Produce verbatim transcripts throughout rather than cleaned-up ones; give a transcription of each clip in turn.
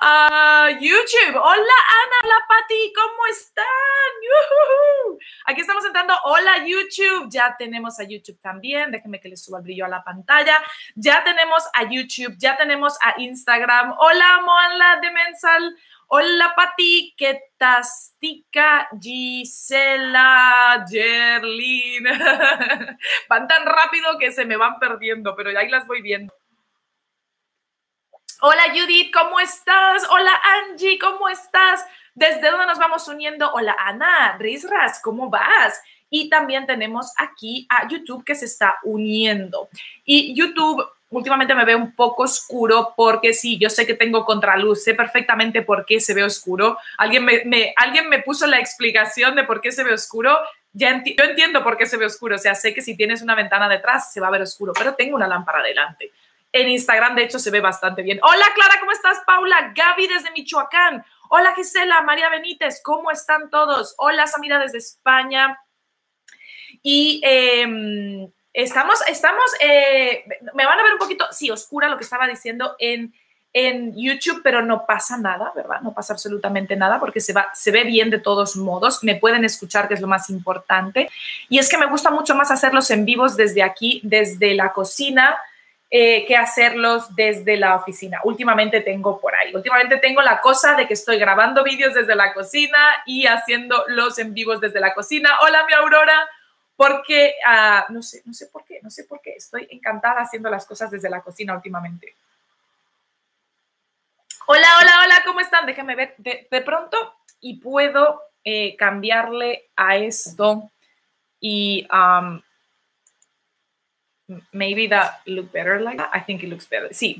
a YouTube. Hola Ana, hola Pati, ¿cómo están? ¡Yujú! Aquí estamos entrando. Hola YouTube, ya tenemos a YouTube también. Déjenme que les suba el brillo a la pantalla. Ya tenemos a YouTube, ya tenemos a Instagram. Hola Moanla de Mensal. Hola Pati, ¿qué tastica? Gisela, Jerlin. Van tan rápido que se me van perdiendo, pero ahí las voy viendo. Hola Judith, ¿cómo estás? Hola Angie, ¿cómo estás? ¿Desde dónde nos vamos uniendo? Hola Ana, Rizras, ¿cómo vas? Y también tenemos aquí a YouTube que se está uniendo. Y YouTube últimamente me ve un poco oscuro porque sí, yo sé que tengo contraluz, sé perfectamente por qué se ve oscuro. Alguien me, me, alguien me puso la explicación de por qué se ve oscuro. Ya enti yo entiendo por qué se ve oscuro, o sea, sé que si tienes una ventana detrás se va a ver oscuro, pero tengo una lámpara delante. En Instagram, de hecho, se ve bastante bien. Hola, Clara, ¿cómo estás? Paula, Gaby desde Michoacán. Hola, Gisela, María Benítez, ¿cómo están todos? Hola, Samira desde España. Y eh, estamos, estamos, eh, me van a ver un poquito, sí, oscura lo que estaba diciendo en, en YouTube, pero no pasa nada, ¿verdad? No pasa absolutamente nada porque se, va, se ve bien de todos modos. Me pueden escuchar, que es lo más importante. Y es que me gusta mucho más hacerlos en vivos desde aquí, desde la cocina, Eh, que hacerlos desde la oficina. Últimamente tengo por ahí, últimamente tengo la cosa de que estoy grabando vídeos desde la cocina y haciendo los en vivos desde la cocina. Hola, mi Aurora, porque uh, no sé, no sé por qué, no sé por qué, estoy encantada haciendo las cosas desde la cocina últimamente. Hola, hola, hola, ¿cómo están? Déjenme ver de, de pronto y puedo eh, cambiarle a esto y um, maybe that look better like that. I think it looks better. Sí.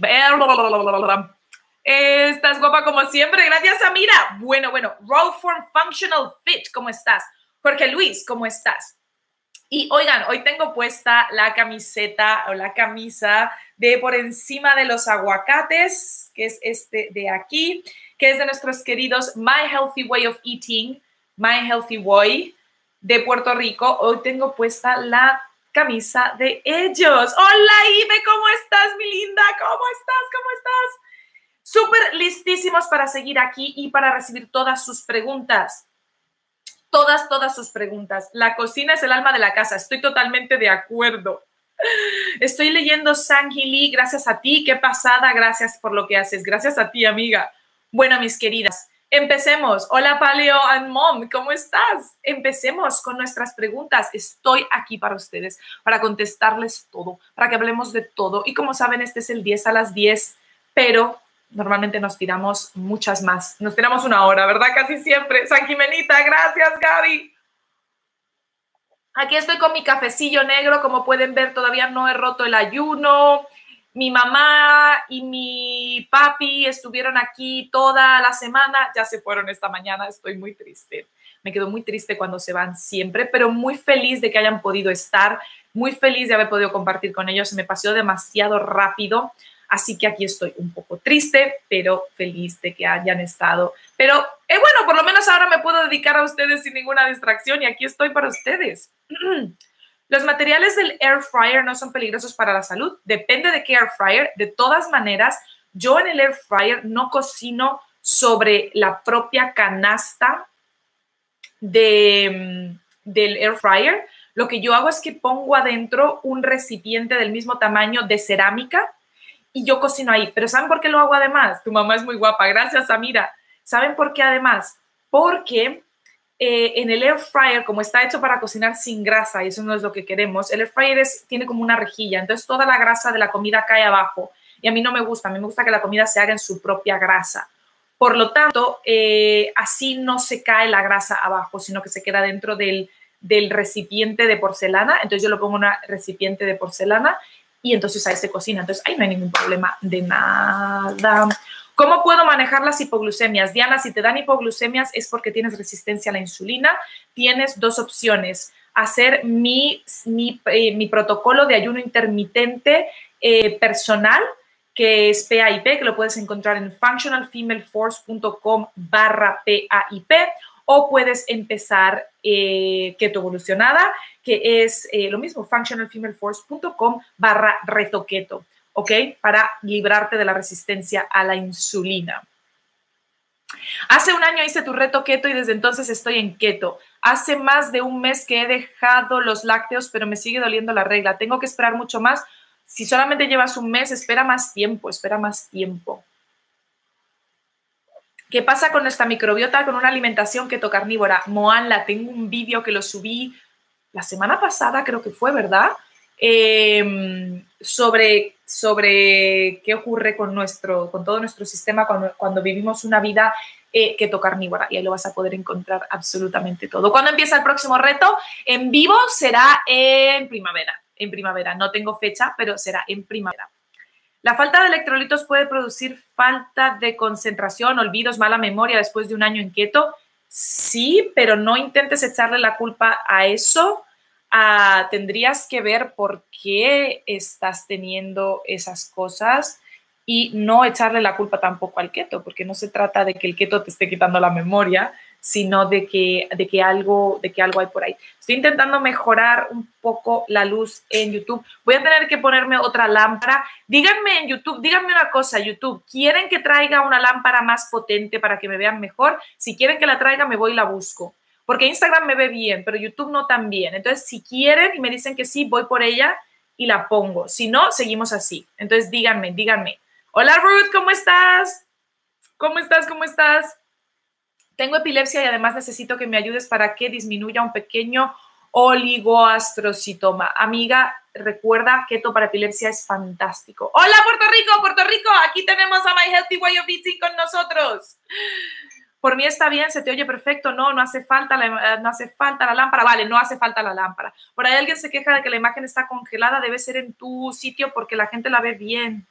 Estás guapa como siempre. Gracias, Samira. Bueno, bueno. Raw Form Functional Fit. ¿Cómo estás? Jorge Luis, ¿cómo estás? Y oigan, hoy tengo puesta la camiseta o la camisa de Por Encima de los Aguacates, que es este de aquí, que es de nuestros queridos My Healthy Way of Eating, My Healthy Way de Puerto Rico. Hoy tengo puesta la camisa de ellos. Hola, Ibe, ¿cómo estás, mi linda? ¿Cómo estás? ¿Cómo estás? Súper listísimos para seguir aquí y para recibir todas sus preguntas. Todas, todas sus preguntas. La cocina es el alma de la casa. Estoy totalmente de acuerdo. Estoy leyendo Sangili, gracias a ti. Qué pasada, gracias por lo que haces. Gracias a ti, amiga. Bueno, mis queridas, empecemos. Hola, Paleo and Mom, ¿cómo estás? Empecemos con nuestras preguntas. Estoy aquí para ustedes, para contestarles todo, para que hablemos de todo. Y como saben, este es el diez a las diez, pero normalmente nos tiramos muchas más. Nos tiramos una hora, ¿verdad? Casi siempre. San Jimenita, gracias, Gaby. Aquí estoy con mi cafecillo negro. Como pueden ver, todavía no he roto el ayuno. Mi mamá y mi papi estuvieron aquí toda la semana. Ya se fueron esta mañana. Estoy muy triste. Me quedo muy triste cuando se van siempre, pero muy feliz de que hayan podido estar. Muy feliz de haber podido compartir con ellos. Se me pasó demasiado rápido. Así que aquí estoy un poco triste, pero feliz de que hayan estado. Pero eh, bueno, por lo menos ahora me puedo dedicar a ustedes sin ninguna distracción y aquí estoy para ustedes. Los materiales del air fryer no son peligrosos para la salud. Depende de qué air fryer. De todas maneras, yo en el air fryer no cocino sobre la propia canasta de, del air fryer. Lo que yo hago es que pongo adentro un recipiente del mismo tamaño de cerámica y yo cocino ahí. Pero ¿saben por qué lo hago además? Tu mamá es muy guapa. Gracias, Samira. ¿Saben por qué además? Porque eh, en el air fryer, como está hecho para cocinar sin grasa, y eso no es lo que queremos, el air fryer es, tiene como una rejilla. Entonces, toda la grasa de la comida cae abajo. Y a mí no me gusta. A mí me gusta que la comida se haga en su propia grasa. Por lo tanto, eh, así no se cae la grasa abajo, sino que se queda dentro del, del recipiente de porcelana. Entonces, yo lo pongo en un recipiente de porcelana y entonces ahí se cocina. Entonces, ahí no hay ningún problema de nada. ¿Cómo puedo manejar las hipoglucemias? Diana, si te dan hipoglucemias es porque tienes resistencia a la insulina. Tienes dos opciones. Hacer mi, mi, eh, mi protocolo de ayuno intermitente eh, personal, que es P A I P, que lo puedes encontrar en functional female force punto com barra P A I P, o puedes empezar eh, keto evolucionada, que es eh, lo mismo, functional female force punto com barra reto keto, ¿ok? Para librarte de la resistencia a la insulina. Hace un año hice tu reto keto y desde entonces estoy en keto. Hace más de un mes que he dejado los lácteos, pero me sigue doliendo la regla. Tengo que esperar mucho más. Si solamente llevas un mes, espera más tiempo, espera más tiempo. ¿Qué pasa con nuestra microbiota con una alimentación keto carnívora? Moanla, tengo un vídeo que lo subí la semana pasada, creo que fue, ¿verdad? Eh, sobre, sobre qué ocurre con, nuestro, con todo nuestro sistema cuando, cuando vivimos una vida eh, keto carnívora. Y ahí lo vas a poder encontrar absolutamente todo. ¿Cuándo empieza el próximo reto? En vivo será en primavera. En primavera. No tengo fecha, pero será en primavera. ¿La falta de electrolitos puede producir falta de concentración, olvidos, mala memoria después de un año en keto? Sí, pero no intentes echarle la culpa a eso. Uh, tendrías que ver por qué estás teniendo esas cosas y no echarle la culpa tampoco al keto, porque no se trata de que el keto te esté quitando la memoria, sino de que, de que, algo, de que algo hay por ahí. Estoy intentando mejorar un poco la luz en YouTube. Voy a tener que ponerme otra lámpara. Díganme en YouTube, díganme una cosa, YouTube, ¿quieren que traiga una lámpara más potente para que me vean mejor? Si quieren que la traiga, me voy y la busco. Porque Instagram me ve bien, pero YouTube no tan bien. Entonces, si quieren y me dicen que sí, voy por ella y la pongo. Si no, seguimos así. Entonces, díganme, díganme. Hola, Ruth, ¿cómo estás? ¿Cómo estás? ¿Cómo estás? Tengo epilepsia y además necesito que me ayudes para que disminuya un pequeño oligoastrocitoma. Amiga, recuerda que keto para epilepsia es fantástico. Hola, Puerto Rico, Puerto Rico. Aquí tenemos a My Healthy Way of Eating con nosotros. Por mí está bien, se te oye perfecto. No, no hace falta la, no hace falta la lámpara. Vale, no hace falta la lámpara. Por ahí alguien se queja de que la imagen está congelada. Debe ser en tu sitio porque la gente la ve bien.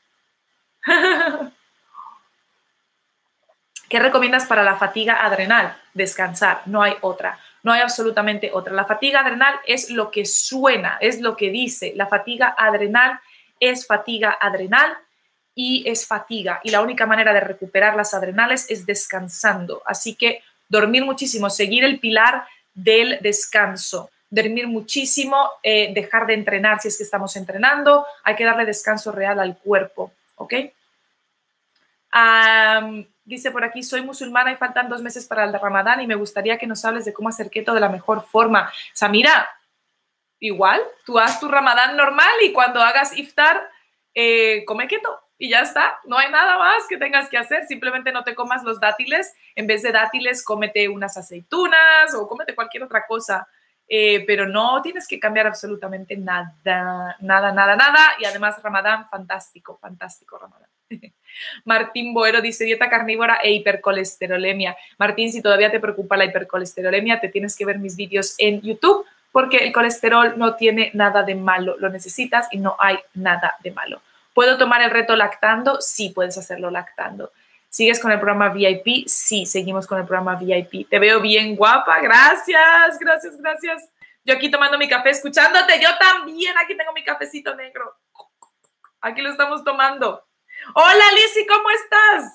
¿Qué recomiendas para la fatiga adrenal? Descansar, no hay otra, no hay absolutamente otra. La fatiga adrenal es lo que suena, es lo que dice. La fatiga adrenal es fatiga adrenal y es fatiga. Y la única manera de recuperar las adrenales es descansando. Así que dormir muchísimo, seguir el pilar del descanso. Dormir muchísimo, eh, dejar de entrenar si es que estamos entrenando. Hay que darle descanso real al cuerpo, ¿ok? Um, dice por aquí, soy musulmana y faltan dos meses para el Ramadán y me gustaría que nos hables de cómo hacer keto de la mejor forma. Samira, igual, tú haz tu Ramadán normal y cuando hagas iftar, eh, come keto y ya está. No hay nada más que tengas que hacer. Simplemente no te comas los dátiles. En vez de dátiles, cómete unas aceitunas o cómete cualquier otra cosa. Eh, pero no tienes que cambiar absolutamente nada, nada, nada, nada. Y además Ramadán, fantástico, fantástico Ramadán. Martín Boero dice dieta carnívora e hipercolesterolemia. Martín, si todavía te preocupa la hipercolesterolemia, te tienes que ver mis vídeos en YouTube porque el colesterol no tiene nada de malo. Lo necesitas y no hay nada de malo. ¿Puedo tomar el reto lactando? Sí, puedes hacerlo lactando. ¿Sigues con el programa V I P? Sí, seguimos con el programa V I P. Te veo bien guapa. Gracias, gracias, gracias. Yo aquí tomando mi café, escuchándote. Yo también. Aquí tengo mi cafecito negro. Aquí lo estamos tomando. Hola, Lizzy, ¿cómo estás?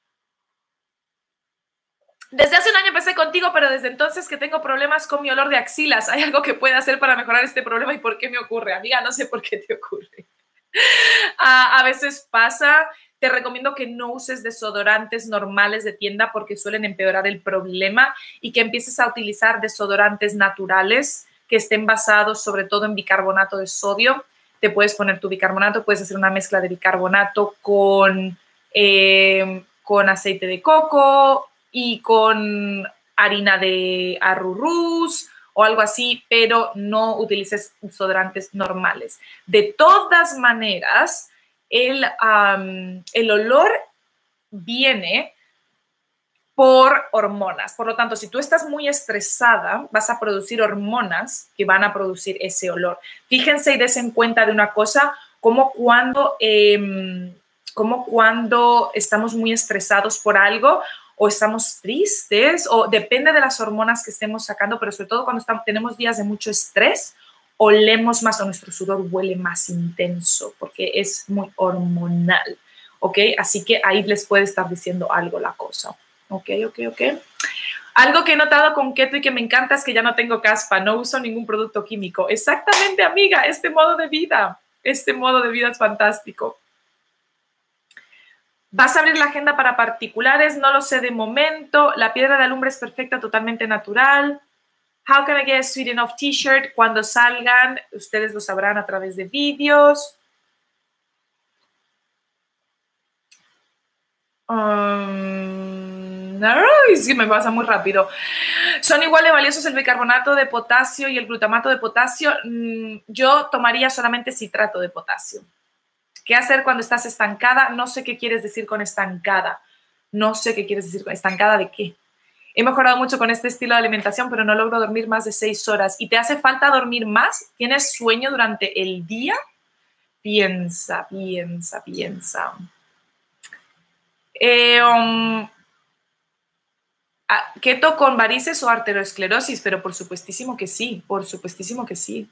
Desde hace un año empecé contigo, pero desde entonces que tengo problemas con mi olor de axilas. ¿Hay algo que pueda hacer para mejorar este problema y por qué me ocurre? Amiga, no sé por qué te ocurre. a, a veces pasa. Te recomiendo que no uses desodorantes normales de tienda porque suelen empeorar el problema y que empieces a utilizar desodorantes naturales que estén basados sobre todo en bicarbonato de sodio. Te puedes poner tu bicarbonato, puedes hacer una mezcla de bicarbonato con, eh, con aceite de coco y con harina de arrurús o algo así, pero no utilices desodorantes normales. De todas maneras, el, um, el olor viene por hormonas. Por lo tanto, si tú estás muy estresada, vas a producir hormonas que van a producir ese olor. Fíjense y desen cuenta de una cosa, como cuando, eh, como cuando estamos muy estresados por algo o estamos tristes, o depende de las hormonas que estemos sacando, pero sobre todo cuando estamos, tenemos días de mucho estrés, olemos más o nuestro sudor huele más intenso porque es muy hormonal, ¿ok? Así que ahí les puede estar diciendo algo la cosa. Ok, ok, ok. Algo que he notado con keto y que me encanta es que ya no tengo caspa, no uso ningún producto químico. Exactamente, amiga, este modo de vida, este modo de vida es fantástico. ¿Vas a abrir la agenda para particulares? No lo sé de momento. La piedra de alumbre es perfecta, totalmente natural. How can I get a sweet enough t-shirt? Cuando salgan, ustedes lo sabrán a través de vídeos. Um, no, es que me pasa muy rápido. ¿Son igual de valiosos el bicarbonato de potasio y el glutamato de potasio? Mm, yo tomaría solamente citrato de potasio. ¿Qué hacer cuando estás estancada? No sé qué quieres decir con estancada. No sé qué quieres decir con estancada de qué. He mejorado mucho con este estilo de alimentación, pero no logro dormir más de seis horas. ¿Y te hace falta dormir más? ¿Tienes sueño durante el día? Piensa, piensa, piensa. Eh, um, ¿Keto con varices o arteriosclerosis? Pero por supuestísimo que sí, por supuestísimo que sí.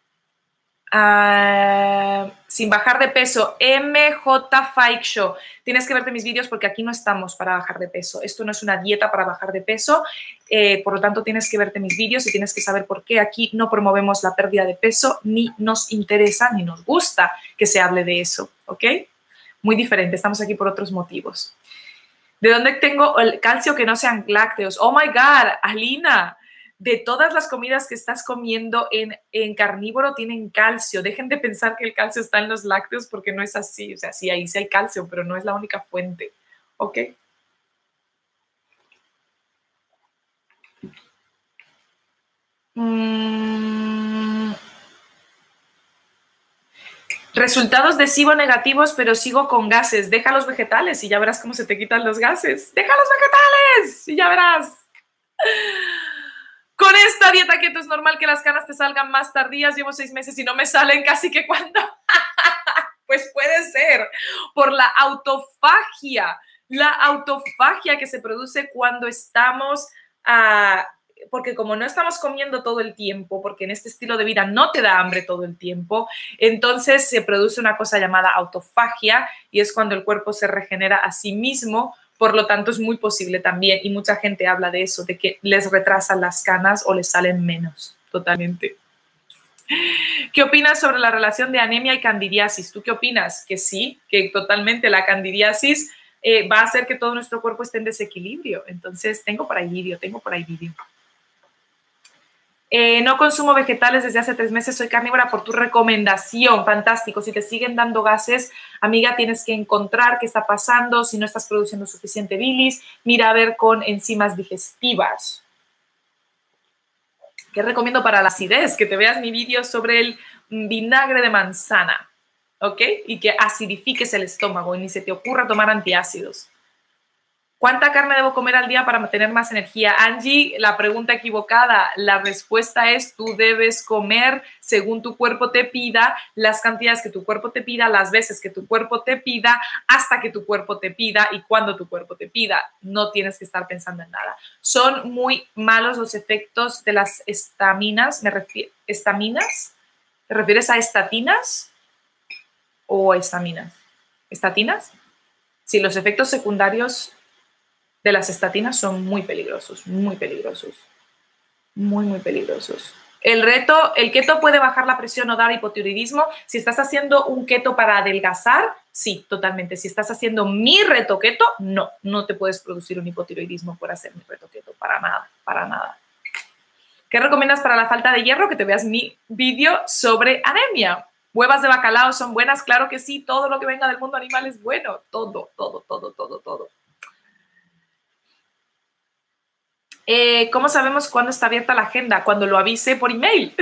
Uh, sin bajar de peso, M J Fike Show. Tienes que verte mis vídeos porque aquí no estamos para bajar de peso. Esto no es una dieta para bajar de peso, eh, por lo tanto tienes que verte mis vídeos y tienes que saber por qué aquí no promovemos la pérdida de peso, ni nos interesa ni nos gusta que se hable de eso, ¿ok? Muy diferente, estamos aquí por otros motivos. ¿De dónde tengo el calcio que no sean lácteos? Oh my God, Alina. De todas las comidas que estás comiendo en, en carnívoro tienen calcio. Dejen de pensar que el calcio está en los lácteos porque no es así. O sea, sí, ahí sí hay calcio, pero no es la única fuente. ¿Ok? Mm. Resultados de SIBO negativos, pero sigo con gases. Deja los vegetales y ya verás cómo se te quitan los gases. Deja los vegetales y ya verás. Con esta dieta keto es normal que las canas te salgan más tardías. Llevo seis meses y no me salen casi que cuando. Pues puede ser por la autofagia. La autofagia que se produce cuando estamos... Uh, porque como no estamos comiendo todo el tiempo, porque en este estilo de vida no te da hambre todo el tiempo, entonces se produce una cosa llamada autofagia y es cuando el cuerpo se regenera a sí mismo. Por lo tanto, es muy posible también, y mucha gente habla de eso, de que les retrasan las canas o les salen menos, totalmente. ¿Qué opinas sobre la relación de anemia y candidiasis? ¿Tú qué opinas? Que sí, que totalmente la candidiasis eh, va a hacer que todo nuestro cuerpo esté en desequilibrio. Entonces, tengo por ahí vídeo, tengo por ahí vídeo. Eh, no consumo vegetales desde hace tres meses, soy carnívora por tu recomendación, fantástico. Si te siguen dando gases, amiga, tienes que encontrar qué está pasando, si no estás produciendo suficiente bilis, mira a ver con enzimas digestivas. ¿Qué recomiendo para la acidez? Que te veas mi vídeo sobre el vinagre de manzana, ¿ok? Y que acidifiques el estómago y ni se te ocurra tomar antiácidos. ¿Cuánta carne debo comer al día para mantener más energía? Angie, la pregunta equivocada. La respuesta es tú debes comer según tu cuerpo te pida, las cantidades que tu cuerpo te pida, las veces que tu cuerpo te pida, hasta que tu cuerpo te pida y cuando tu cuerpo te pida. No tienes que estar pensando en nada. Son muy malos los efectos de las estaminas. ¿Me refiero? ¿Estaminas? ¿Te refieres a estatinas o estaminas? ¿Estatinas? Sí, los efectos secundarios de las estatinas son muy peligrosos, muy peligrosos, muy, muy peligrosos. El reto, el keto puede bajar la presión o dar hipotiroidismo. Si estás haciendo un keto para adelgazar, sí, totalmente. Si estás haciendo mi reto keto, no, no te puedes producir un hipotiroidismo por hacer mi reto keto, para nada, para nada. ¿Qué recomiendas para la falta de hierro? Que te veas mi vídeo sobre anemia. ¿Huevas de bacalao son buenas? Claro que sí, todo lo que venga del mundo animal es bueno, todo, todo, todo, todo, todo. Eh, ¿Cómo sabemos cuándo está abierta la agenda? Cuando lo avise por email.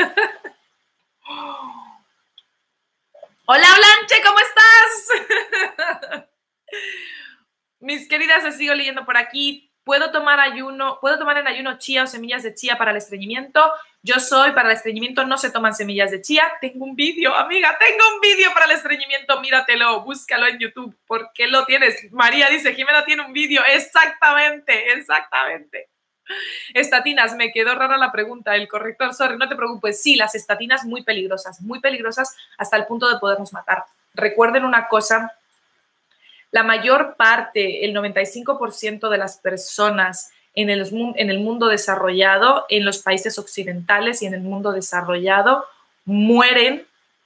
Hola, Blanche, ¿cómo estás? Mis queridas, les sigo leyendo por aquí. ¿Puedo tomar ayuno? ¿Puedo tomar en ayuno chía o semillas de chía para el estreñimiento? Yo soy, para el estreñimiento no se toman semillas de chía. Tengo un vídeo, amiga, tengo un vídeo para el estreñimiento. Míratelo, búscalo en YouTube. ¿Por qué lo tienes? María dice, Jimena tiene un vídeo. Exactamente, exactamente. Estatinas, me quedó rara la pregunta, el corrector, sorry, no te preocupes. Sí, las estatinas muy peligrosas, muy peligrosas hasta el punto de podernos matar. Recuerden una cosa, la mayor parte, el noventa y cinco por ciento de las personas en el, en el mundo desarrollado, en los países occidentales y en el mundo desarrollado, mueren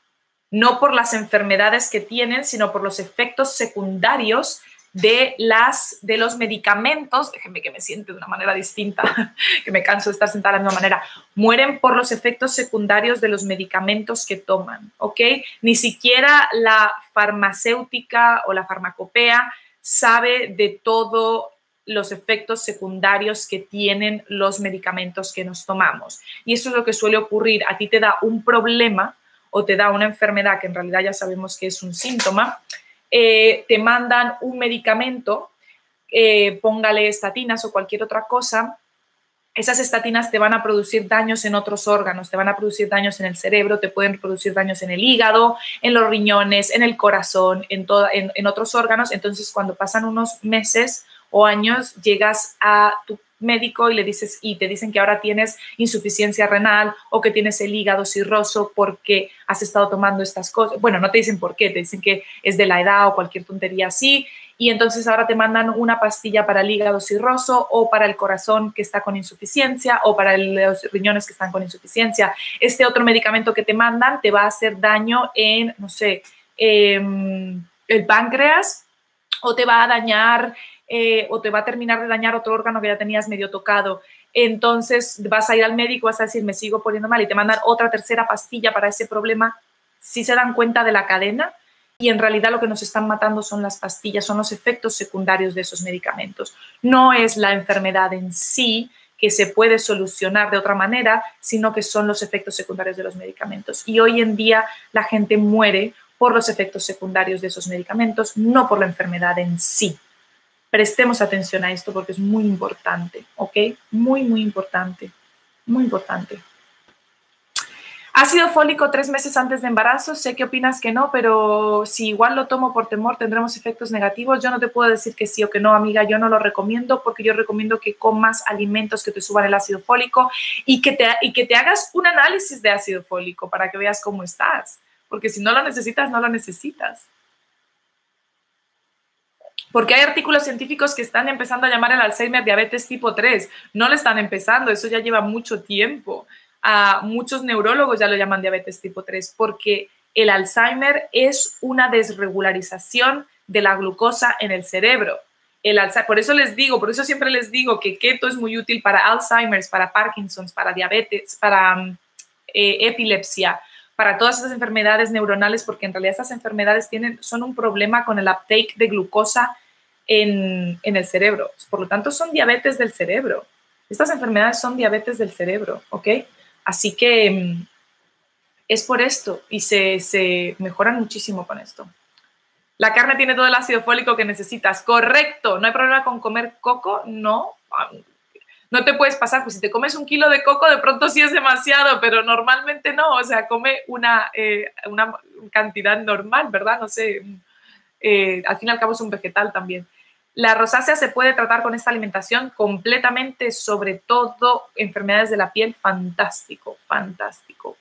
no por las enfermedades que tienen, sino por los efectos secundarios de, las, de los medicamentos. Déjenme que me siente de una manera distinta, que me canso de estar sentada de la misma manera. Mueren por los efectos secundarios de los medicamentos que toman, ¿ok? Ni siquiera la farmacéutica o la farmacopea sabe de todos los efectos secundarios que tienen los medicamentos que nos tomamos. Y eso es lo que suele ocurrir. A ti te da un problema o te da una enfermedad que en realidad ya sabemos que es un síntoma. Eh, te mandan un medicamento, eh, póngale estatinas o cualquier otra cosa. Esas estatinas te van a producir daños en otros órganos, te van a producir daños en el cerebro, te pueden producir daños en el hígado, en los riñones, en el corazón, en, todo, en, en otros órganos. Entonces, cuando pasan unos meses o años, llegas a tu médico y le dices, y te dicen que ahora tienes insuficiencia renal o que tienes el hígado cirroso porque has estado tomando estas cosas. Bueno, no te dicen por qué, te dicen que es de la edad o cualquier tontería así, y entonces ahora te mandan una pastilla para el hígado cirroso o para el corazón que está con insuficiencia o para los riñones que están con insuficiencia. Este otro medicamento que te mandan te va a hacer daño en, no sé, eh, el páncreas, o te va a dañar Eh, o te va a terminar de dañar otro órgano que ya tenías medio tocado. Entonces vas a ir al médico, vas a decir, me sigo poniendo mal, y te mandan otra tercera pastilla para ese problema. Si se dan cuenta de la cadena, y en realidad lo que nos están matando son las pastillas, son los efectos secundarios de esos medicamentos. No es la enfermedad en sí que se puede solucionar de otra manera, sino que son los efectos secundarios de los medicamentos. Y hoy en día la gente muere por los efectos secundarios de esos medicamentos, no por la enfermedad en sí. Prestemos atención a esto porque es muy importante, ¿ok? Muy, muy importante, muy importante. Ácido fólico tres meses antes de embarazo, sé que opinas que no, pero si igual lo tomo por temor, ¿tendremos efectos negativos? Yo no te puedo decir que sí o que no, amiga, yo no lo recomiendo, porque yo recomiendo que comas alimentos que te suban el ácido fólico y que te, y que te hagas un análisis de ácido fólico para que veas cómo estás, porque si no lo necesitas, no lo necesitas. Porque hay artículos científicos que están empezando a llamar el Alzheimer diabetes tipo tres. No lo están empezando, eso ya lleva mucho tiempo. Uh, muchos neurólogos ya lo llaman diabetes tipo tres, porque el Alzheimer es una desregularización de la glucosa en el cerebro. El Alzheimer, por eso les digo, por eso siempre les digo que keto es muy útil para Alzheimer's, para Parkinson's, para diabetes, para um, eh, epilepsia, para todas esas enfermedades neuronales, porque en realidad esas enfermedades tienen, son un problema con el uptake de glucosa en, en el cerebro. Por lo tanto, son diabetes del cerebro. Estas enfermedades son diabetes del cerebro, ¿ok? Así que es por esto y se, se mejoran muchísimo con esto. La carne tiene todo el ácido fólico que necesitas. Correcto. ¿No hay problema con comer coco? No. No te puedes pasar, pues si te comes un kilo de coco, de pronto sí es demasiado, pero normalmente no, o sea, come una, eh, una cantidad normal, ¿verdad? No sé, eh, al fin y al cabo es un vegetal también. La rosácea se puede tratar con esta alimentación completamente, sobre todo enfermedades de la piel, fantástico, fantástico.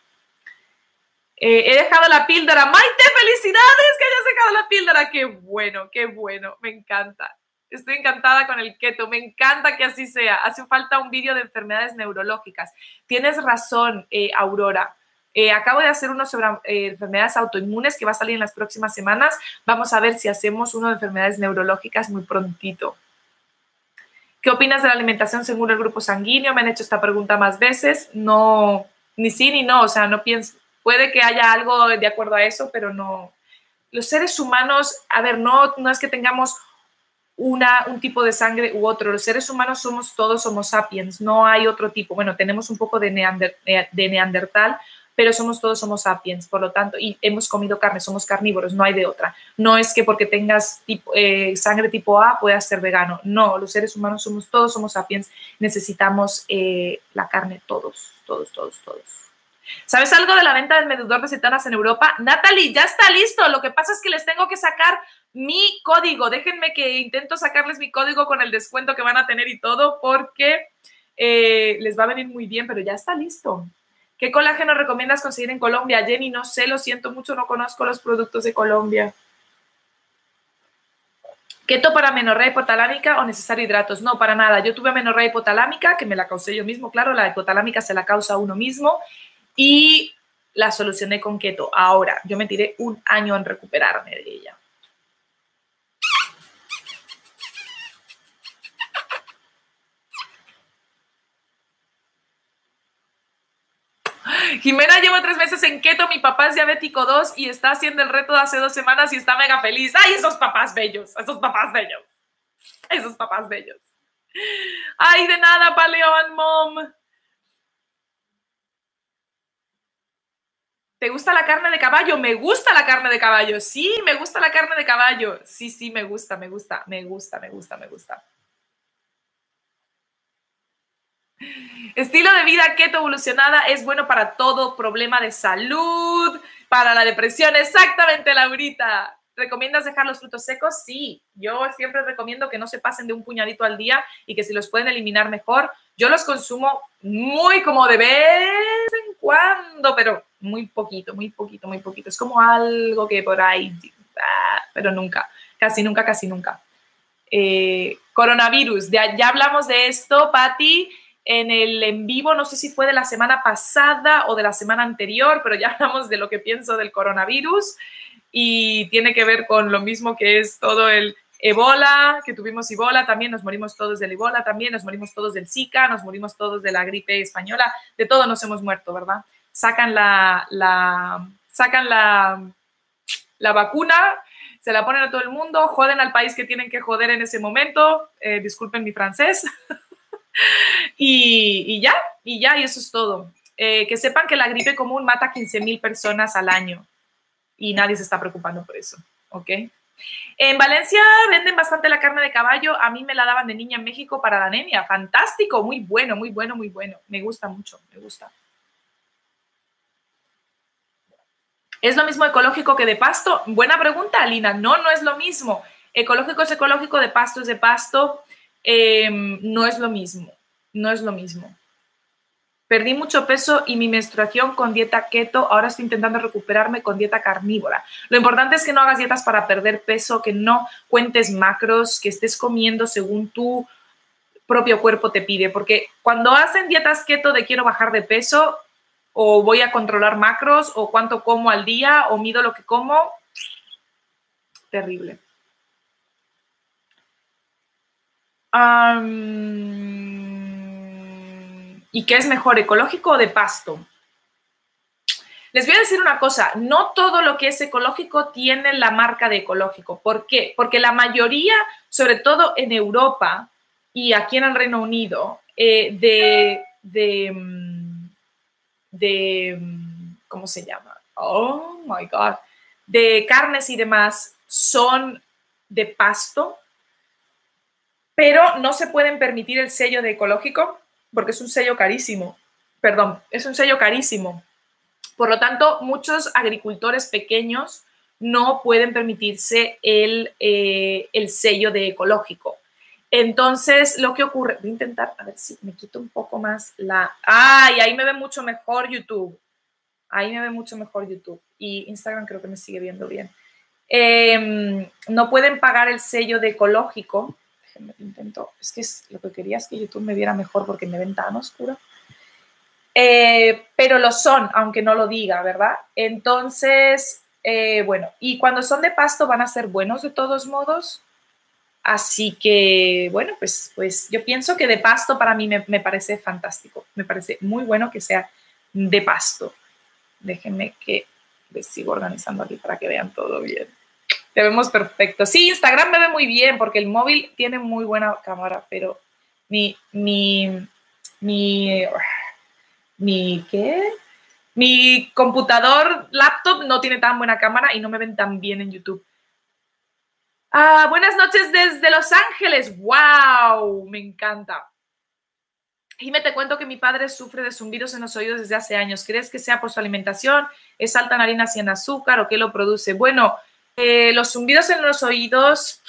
Eh, he dejado la píldora. Maite, felicidades que hayas dejado la píldora, qué bueno, qué bueno, me encanta. Estoy encantada con el keto, me encanta que así sea. Hace falta un vídeo de enfermedades neurológicas. Tienes razón, eh, Aurora. Eh, acabo de hacer uno sobre eh, enfermedades autoinmunes que va a salir en las próximas semanas. Vamos a ver si hacemos uno de enfermedades neurológicas muy prontito. ¿Qué opinas de la alimentación según el grupo sanguíneo? Me han hecho esta pregunta más veces. No, ni sí ni no. O sea, no pienso. Puede que haya algo de acuerdo a eso, pero no. Los seres humanos, a ver, no, no es que tengamos Una, un tipo de sangre u otro. Los seres humanos somos todos homo sapiens, no hay otro tipo. Bueno, tenemos un poco de, neander, de neandertal, pero somos todos homo sapiens, por lo tanto, y hemos comido carne, somos carnívoros, no hay de otra. No es que porque tengas tipo, eh, sangre tipo A puedas ser vegano. No, los seres humanos somos todos homo sapiens, necesitamos eh, la carne todos, todos, todos, todos. ¿Sabes algo de la venta del medidor de cetonas en Europa? Natalie, ya está listo. Lo que pasa es que les tengo que sacar mi código. Déjenme que intento sacarles mi código con el descuento que van a tener y todo, porque eh, les va a venir muy bien, pero ya está listo. ¿Qué colágeno recomiendas conseguir en Colombia? Jenny, no sé, lo siento mucho, no conozco los productos de Colombia. ¿Keto para amenorrea hipotalámica o necesario hidratos? No, para nada. Yo tuve amenorrea hipotalámica, que me la causé yo mismo, claro, la hipotalámica se la causa uno mismo. Y la solucioné con keto. Ahora, yo me tiré un año en recuperarme de ella. Jimena, llevo tres meses en keto, mi papá es diabético dos y está haciendo el reto de hace dos semanas y está mega feliz. ¡Ay, esos papás bellos! Esos papás bellos. Esos papás bellos. ¡Ay, de nada, Paleo and Mom! ¿Te gusta la carne de caballo? Me gusta la carne de caballo. Sí, me gusta la carne de caballo. Sí, sí, me gusta, me gusta, me gusta, me gusta, me gusta. Estilo de vida keto evolucionada es bueno para todo problema de salud, para la depresión. Exactamente, Laurita. ¿Recomiendas dejar los frutos secos? Sí, yo siempre recomiendo que no se pasen de un puñadito al día y que si los pueden eliminar mejor. Yo los consumo muy como de vez en cuando, pero muy poquito, muy poquito, muy poquito. Es como algo que por ahí, pero nunca, casi nunca, casi nunca. Eh, coronavirus, ya, ya hablamos de esto, Patti, en el en vivo, no sé si fue de la semana pasada o de la semana anterior, pero ya hablamos de lo que pienso del coronavirus y tiene que ver con lo mismo que es todo el Ebola, que tuvimos Ebola, también nos morimos todos del Ebola, también nos morimos todos del Zika, nos morimos todos de la gripe española, de todo nos hemos muerto, ¿verdad? Sacan la, la, sacan la, la vacuna, se la ponen a todo el mundo, joden al país que tienen que joder en ese momento, eh, disculpen mi francés, y, y ya, y ya, y eso es todo. Eh, que sepan que la gripe común mata a quince mil personas al año y nadie se está preocupando por eso, ¿ok? En Valencia venden bastante la carne de caballo, a mí me la daban de niña en México para la anemia, fantástico, muy bueno, muy bueno, muy bueno, me gusta mucho, me gusta. ¿Es lo mismo ecológico que de pasto? Buena pregunta, Alina. No, no es lo mismo. Ecológico es ecológico, de pasto es de pasto. Eh, no es lo mismo. No es lo mismo. Perdí mucho peso y mi menstruación con dieta keto. Ahora estoy intentando recuperarme con dieta carnívora. Lo importante es que no hagas dietas para perder peso, que no cuentes macros, que estés comiendo según tu propio cuerpo te pide. Porque cuando hacen dietas keto de quiero bajar de peso, o voy a controlar macros, o cuánto como al día, o mido lo que como. Terrible. Um, ¿Y qué es mejor, ecológico o de pasto? Les voy a decir una cosa, no todo lo que es ecológico tiene la marca de ecológico. ¿Por qué? Porque la mayoría, sobre todo en Europa y aquí en el Reino Unido, eh, de, de, de, ¿cómo se llama? Oh, my God. De carnes y demás son de pasto, pero no se pueden permitir el sello de ecológico porque es un sello carísimo. Perdón, es un sello carísimo. Por lo tanto, muchos agricultores pequeños no pueden permitirse el, eh, el sello de ecológico. Entonces, lo que ocurre, voy a intentar, a ver si me quito un poco más la... ¡Ay! Ahí me ve mucho mejor YouTube. Ahí me ve mucho mejor YouTube. Y Instagram creo que me sigue viendo bien. Eh, no pueden pagar el sello de ecológico. Déjenme intento. Es que es, lo que quería es que YouTube me viera mejor porque me ven tan oscura. Eh, pero lo son, aunque no lo diga, ¿verdad? Entonces, eh, bueno, y cuando son de pasto van a ser buenos de todos modos. Así que, bueno, pues, pues yo pienso que de pasto para mí me, me parece fantástico. Me parece muy bueno que sea de pasto. Déjenme que les sigo organizando aquí para que vean todo bien. Te vemos perfecto. Sí, Instagram me ve muy bien porque el móvil tiene muy buena cámara, pero mi, mi, mi... Mi, ¿qué? Mi computador, laptop no tiene tan buena cámara y no me ven tan bien en YouTube. Ah, buenas noches desde Los Ángeles. ¡Wow! Me encanta. Jimé, te cuento que mi padre sufre de zumbidos en los oídos desde hace años. ¿Crees que sea por su alimentación? ¿Es alta en harinas y en azúcar o qué lo produce? Bueno, eh, los zumbidos en los oídos...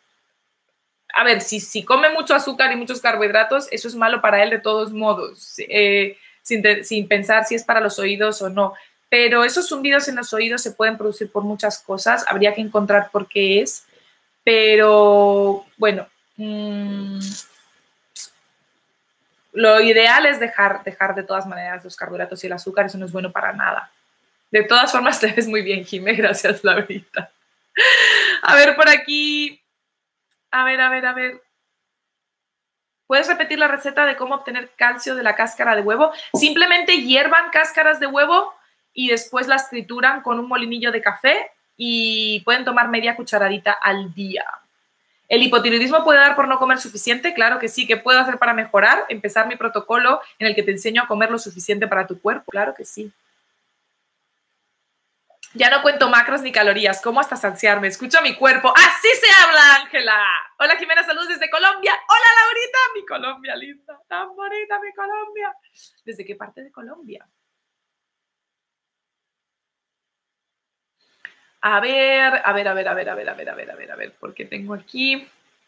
A ver, si, si come mucho azúcar y muchos carbohidratos, eso es malo para él de todos modos. Eh... Sin, de, sin pensar si es para los oídos o no. Pero esos zumbidos en los oídos se pueden producir por muchas cosas. Habría que encontrar por qué es. Pero, bueno, mmm, lo ideal es dejar, dejar de todas maneras los carbohidratos y el azúcar. Eso no es bueno para nada. De todas formas, te ves muy bien, Jimé. Gracias, Laurita. A ver, por aquí. A ver, a ver, a ver. ¿Puedes repetir la receta de cómo obtener calcio de la cáscara de huevo? Simplemente hiervan cáscaras de huevo y después las trituran con un molinillo de café y pueden tomar media cucharadita al día. ¿El hipotiroidismo puede dar por no comer suficiente? Claro que sí. ¿Qué puedo hacer para mejorar? Empezar mi protocolo en el que te enseño a comer lo suficiente para tu cuerpo. Claro que sí. Ya no cuento macros ni calorías. ¿Cómo hasta saciarme? Escucho mi cuerpo. ¡Así se habla, Ángela! Hola, Jimena, saludos desde Colombia. Hola, Laurita, mi Colombia linda. Tan bonita mi Colombia. ¿Desde qué parte de Colombia? A ver, a ver, a ver, a ver, a ver, a ver, a ver, a ver, a ver, porque tengo aquí.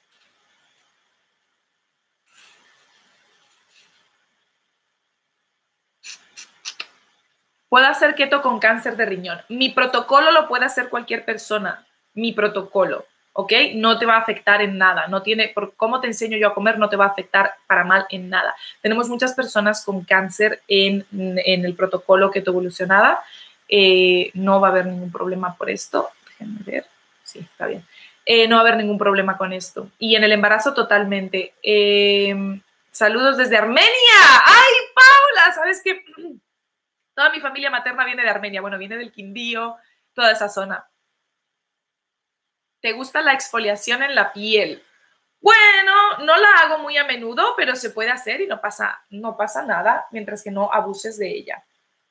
Puedo hacer keto con cáncer de riñón. Mi protocolo lo puede hacer cualquier persona. Mi protocolo, ¿ok? No te va a afectar en nada. No tiene, por cómo te enseño yo a comer, no te va a afectar para mal en nada. Tenemos muchas personas con cáncer en, en el protocolo keto evolucionada. Eh, no va a haber ningún problema por esto. Déjenme ver. Sí, está bien. Eh, no va a haber ningún problema con esto. Y en el embarazo totalmente. Eh, saludos desde Armenia. ¡Ay, Paula! ¿Sabes qué? Toda mi familia materna viene de Armenia. Bueno, viene del Quindío, toda esa zona. ¿Te gusta la exfoliación en la piel? Bueno, no la hago muy a menudo, pero se puede hacer y no pasa, no pasa nada mientras que no abuses de ella.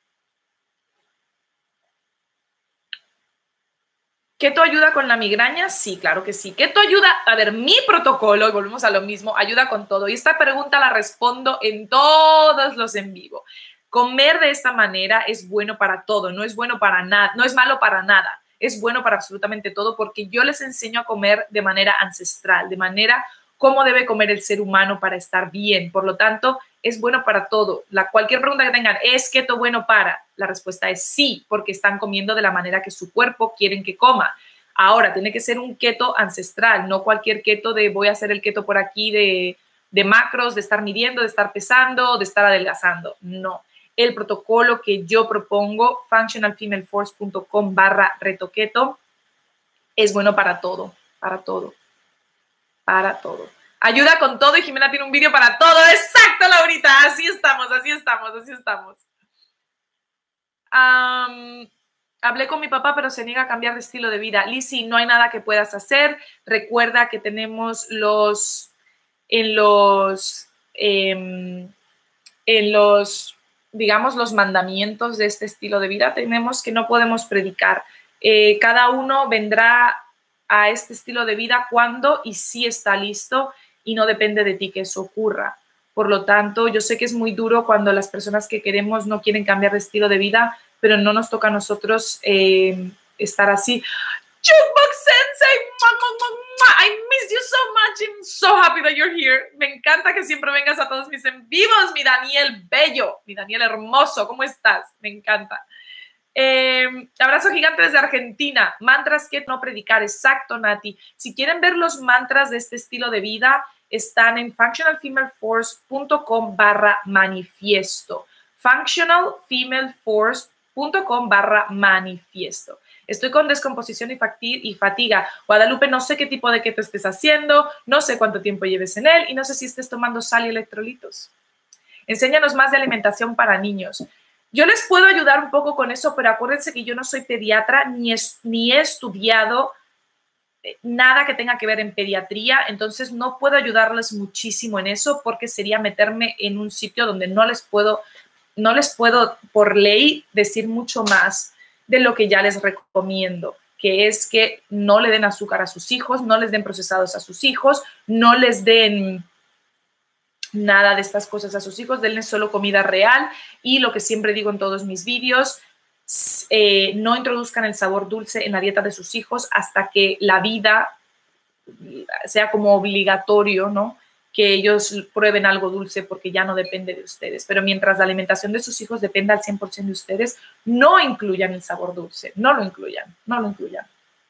¿Keto ayuda con la migraña? Sí, claro que sí. ¿Keto ayuda? A ver, mi protocolo, y volvemos a lo mismo, ayuda con todo. Y esta pregunta la respondo en todos los en vivo. Comer de esta manera es bueno para todo, no es bueno para nada, no es malo para nada, es bueno para absolutamente todo porque yo les enseño a comer de manera ancestral, de manera cómo debe comer el ser humano para estar bien. Por lo tanto, es bueno para todo. La, cualquier pregunta que tengan, ¿es keto bueno para? La respuesta es sí, porque están comiendo de la manera que su cuerpo quieren que coma. Ahora, tiene que ser un keto ancestral, no cualquier keto de voy a hacer el keto por aquí de, de macros, de estar midiendo, de estar pesando, de estar adelgazando. No. El protocolo que yo propongo, functional female force punto com barra reto keto, es bueno para todo, para todo, para todo. Ayuda con todo y Jimena tiene un vídeo para todo. ¡Exacto, Laurita! Así estamos, así estamos, así estamos. Um, hablé con mi papá, pero se niega a cambiar de estilo de vida. Lizzy, no hay nada que puedas hacer. Recuerda que tenemos los, en los, eh, en los, digamos, los mandamientos de este estilo de vida, tenemos que no podemos predicar. Eh, cada uno vendrá a este estilo de vida cuando y si está listo y no depende de ti que eso ocurra. Por lo tanto, yo sé que es muy duro cuando las personas que queremos no quieren cambiar de estilo de vida, pero no nos toca a nosotros eh, estar así. Jukebox Sensei, I miss you so much. I'm so happy that you're here. Me encanta que siempre vengas a todos mis en vivos, mi Daniel bello, mi Daniel hermoso. ¿Cómo estás? Me encanta. Eh, abrazo gigante desde Argentina. Mantras que no predicar. Exacto, Nati. Si quieren ver los mantras de este estilo de vida, están en functional female force punto com barra manifiesto. functional female force punto com barra manifiesto. Estoy con descomposición y fatiga. Guadalupe, no sé qué tipo de keto estés haciendo, no sé cuánto tiempo lleves en él y no sé si estés tomando sal y electrolitos. Enséñanos más de alimentación para niños. Yo les puedo ayudar un poco con eso, pero acuérdense que yo no soy pediatra ni, es, ni he estudiado nada que tenga que ver en pediatría, entonces no puedo ayudarles muchísimo en eso porque sería meterme en un sitio donde no les puedo, no les puedo por ley decir mucho más de lo que ya les recomiendo, que es que no le den azúcar a sus hijos, no les den procesados a sus hijos, no les den nada de estas cosas a sus hijos, denles solo comida real y lo que siempre digo en todos mis vídeos, eh, no introduzcan el sabor dulce en la dieta de sus hijos hasta que la vida sea como obligatorio, ¿no? Que ellos prueben algo dulce porque ya no depende de ustedes. Pero mientras la alimentación de sus hijos dependa al cien por ciento de ustedes, no incluyan el sabor dulce, no lo incluyan, no lo incluyan.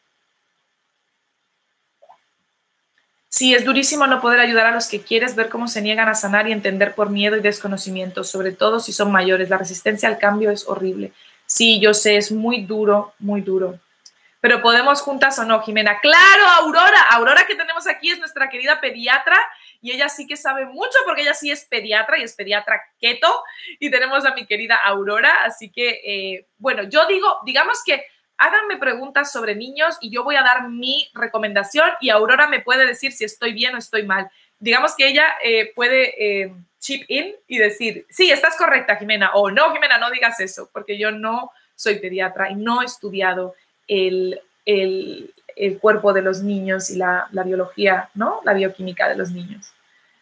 Sí, es durísimo no poder ayudar a los que quieres, ver cómo se niegan a sanar y entender por miedo y desconocimiento, sobre todo si son mayores. La resistencia al cambio es horrible. Sí, yo sé, es muy duro, muy duro. Pero podemos juntas o no, Jimena. ¡Claro, Aurora! Aurora que tenemos aquí es nuestra querida pediatra y ella sí que sabe mucho porque ella sí es pediatra y es pediatra keto. Y tenemos a mi querida Aurora. Así que, eh, bueno, yo digo, digamos que háganme preguntas sobre niños y yo voy a dar mi recomendación y Aurora me puede decir si estoy bien o estoy mal. Digamos que ella eh, puede eh, chip in y decir, sí, estás correcta, Jimena, o no, Jimena, no digas eso, porque yo no soy pediatra y no he estudiado el, el, el cuerpo de los niños y la, la biología, ¿no? La bioquímica de los niños.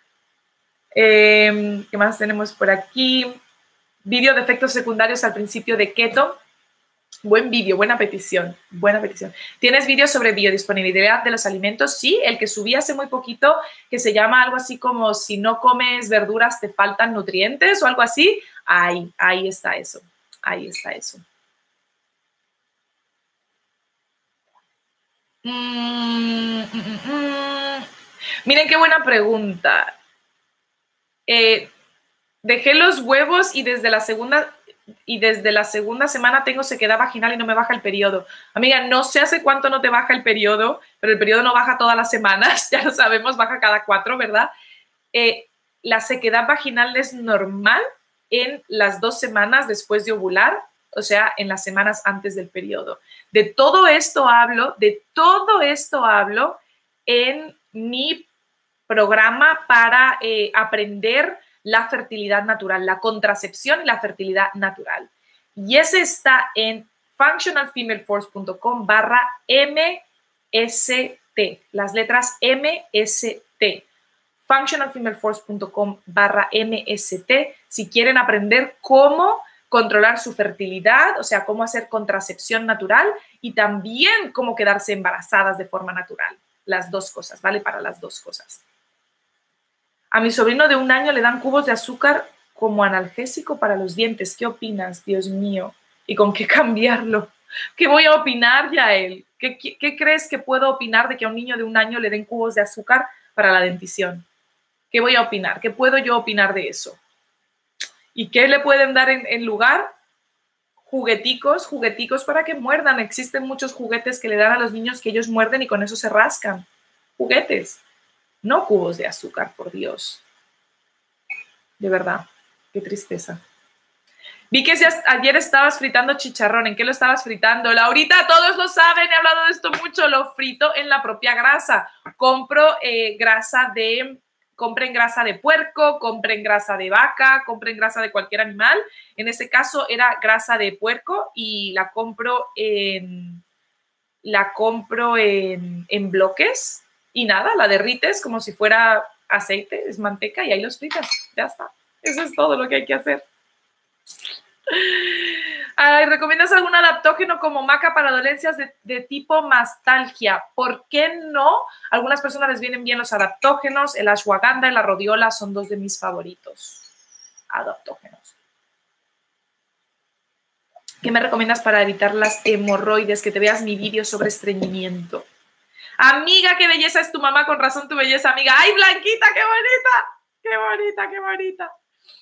Eh, ¿Qué más tenemos por aquí? Vídeo de efectos secundarios al principio de keto. Buen vídeo, buena petición, buena petición. ¿Tienes vídeos sobre biodisponibilidad de los alimentos? Sí, el que subí hace muy poquito, que se llama algo así como si no comes verduras te faltan nutrientes o algo así. Ahí, ahí está eso, ahí está eso. Mm, mm, mm, mm. Miren qué buena pregunta. Eh, dejé los huevos y desde la segunda y desde la segunda semana tengo sequedad vaginal y no me baja el periodo. Amiga, no sé hace cuánto no te baja el periodo, pero el periodo no baja todas las semanas, ya lo sabemos, baja cada cuatro, ¿verdad? Eh, la sequedad vaginal es normal en las dos semanas después de ovular, o sea, en las semanas antes del periodo. De todo esto hablo, de todo esto hablo en mi programa para eh, aprender la fertilidad natural, la contracepción y la fertilidad natural. Y ese está en functionalfemaleforce.com barra M S T, las letras M S T. functionalfemaleforce.com barra M S T si quieren aprender cómo controlar su fertilidad, o sea, cómo hacer contracepción natural y también cómo quedarse embarazadas de forma natural. Las dos cosas, ¿vale? Para las dos cosas. A mi sobrino de un año le dan cubos de azúcar como analgésico para los dientes. ¿Qué opinas? Dios mío. ¿Y con qué cambiarlo? ¿Qué voy a opinar, Yael? ¿Qué, qué, qué crees que puedo opinar de que a un niño de un año le den cubos de azúcar para la dentición? ¿Qué voy a opinar? ¿Qué puedo yo opinar de eso? ¿Y qué le pueden dar en, en lugar? Jugueticos, jugueticos para que muerdan. Existen muchos juguetes que le dan a los niños que ellos muerden y con eso se rascan. Juguetes. No cubos de azúcar, por Dios. De verdad, qué tristeza. Vi que ayer estabas fritando chicharrón. ¿En qué lo estabas fritando? Laurita, todos lo saben, he hablado de esto mucho. Lo frito en la propia grasa. Compro eh, grasa de... Compren grasa de puerco, compren grasa de vaca, compren grasa de cualquier animal. En ese caso era grasa de puerco y la compro en, la compro en, en bloques. Y nada, la derrites como si fuera aceite, es manteca y ahí los fritas. Ya está. Eso es todo lo que hay que hacer. Ay, ¿recomiendas algún adaptógeno como maca para dolencias de, de tipo mastalgia? ¿Por qué no? A algunas personas les vienen bien los adaptógenos. El ashwagandha y la rodiola son dos de mis favoritos adaptógenos. ¿Qué me recomiendas para evitar las hemorroides? Que te veas mi vídeo sobre estreñimiento. Amiga, qué belleza es tu mamá, con razón tu belleza, amiga. ¡Ay, Blanquita, qué bonita! ¡Qué bonita, qué bonita!